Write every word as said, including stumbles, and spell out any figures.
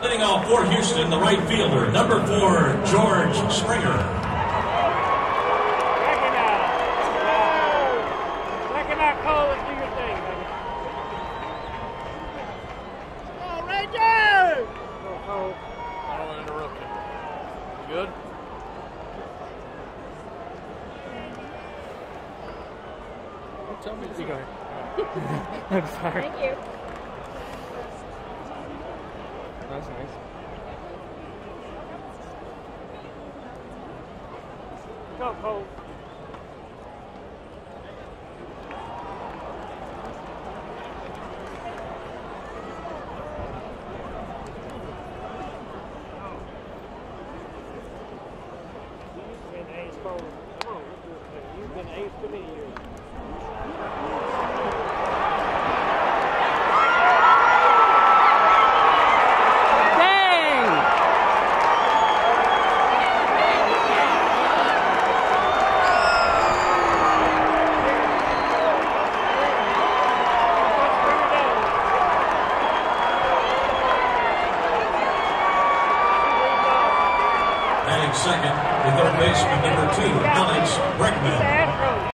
Leading off for Houston, the right fielder, number four, George Springer. Second out. Second out, Cole, and do your thing, baby. Go, Ranger! Go, Cole. I don't want to interrupt you. You good? Tell me to go. I'm sorry. Thank you. That's nice. Go, Cole. You've been ace for, come on, let's do it. You've been ace for many years. Batting second, the third baseman, number two, Alex Bregman.